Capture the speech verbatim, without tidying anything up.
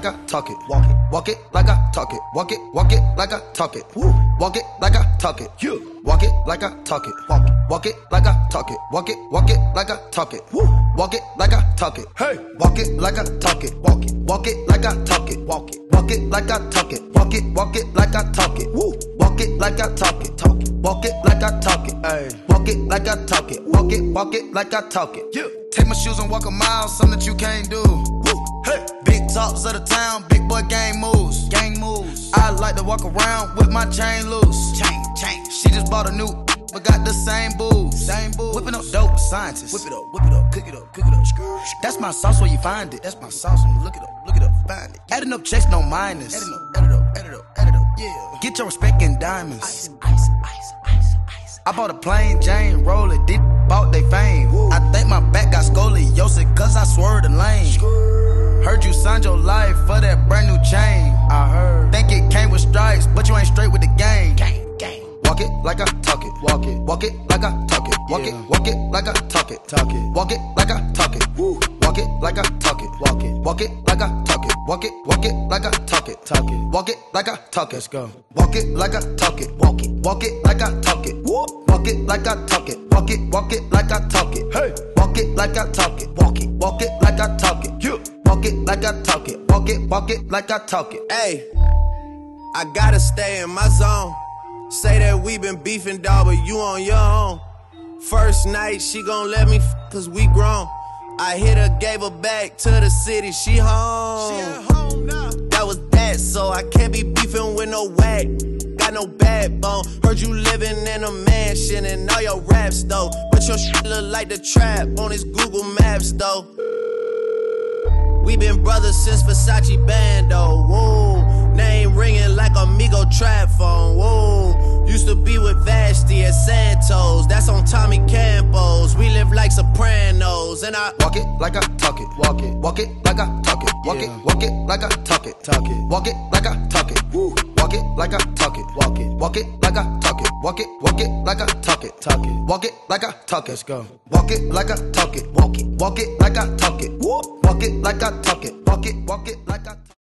like I talk it. Walk it, walk it like I talk it. Walk it, walk it like I talk it. Woo. Walk it like I talk it. You. Walk it like I talk it. Walk it, walk it like I talk it. Walk it, walk it like I talk it. Woo. Walk it like I talk it. Hey. Walk it like I talk it. Walk it, walk it like I talk it. Walk it, walk it like I talk it. Walk it, walk it like I talk it. Woo. Walk it like I talk it. Talk it. Walk it like I talk it. Hey. Walk it like I talk it. Walk it, walk it like I talk it. Yeah. Take my shoes and walk a mile, something that you can't do. Woo. Hey. Big talks of the town, big boy gang moves. Gang moves. I like to walk around with my chain loose. Chain, chain. She just bought a new, but got the same booze. Same booze. Whipping up dope scientists. Whip it up, whip it up, cook it up, cook it up. That's my sauce where you find it. That's my sauce when you look it up, look it up, find it. Adding up checks, no minus. Adding up, add it up, add it up, add it up, yeah. Get your respect in diamonds. Ice, ice, ice, ice, ice. I bought a plain Jane, roll it, did bought they fame. Woo. I think my back got scoliosis, cause I swerved the lane. Skrr. Heard you signed your life for that brand new chain. I heard. Think it came with stripes, but you ain't straight with the game. Gang, gang. Walk it like I talk it. Walk it. Walk it like I talk it. Walk yeah. it. Walk it like I talk it. Talk it. Walk it like I talk it. Woo. Walk it like I talk it. Walk it. Walk it like I talk it. Walk it. Walk it like I talk it. Talk it. Walk it like I talk it. Let's go. Walk it like I talk it. Walk it. Walk it like I talk it. Woo. Walk it like I talk it. Walk it. Walk it like I talk it. Hey. Walk it like I talk it. Walk it. Walk it like I talk it. You. Walk it like I talk it. Walk it. Walk it like I talk it. Hey. I gotta stay in my zone. Say that we been beefing, dawg, but you on your own. First night, she gon' let me f cause we grown. I hit her, gave her back to the city, she home. She at home now. That was that, so I can't be beefing with no whack. Got no backbone. Heard you living in a mansion and all your raps though. But your shit look like the trap on his Google Maps though. We been brothers since Versace Bando, whoa. Name ringing like Amigo trap phone, whoa. Used to be with Vashti at Santos, that's on Tommy Campos. We live like Sopranos, and I walk it like I talk it, walk it, walk it like I talk it, walk yeah. it, walk it like I talk it, talk it, walk it like I talk it, woo. Walk it like I talk it, walk it, walk it like I talk it, walk it, walk it like I talk it, talk it, walk it like I talk it. Let's go. Walk it like I talk it, walk it, walk it like I talk it, woo. Walk it like I talk it, walk it, walk it like I talk it.